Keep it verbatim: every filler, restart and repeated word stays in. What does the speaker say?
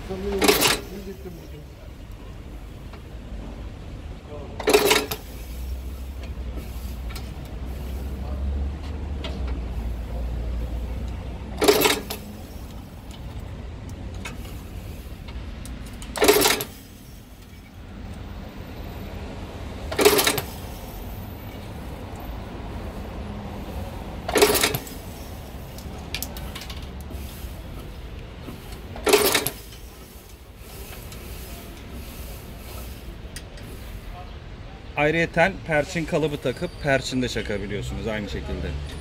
Ayrıyeten perçin kalıbı takıp perçin de çakabiliyorsunuz aynı şekilde.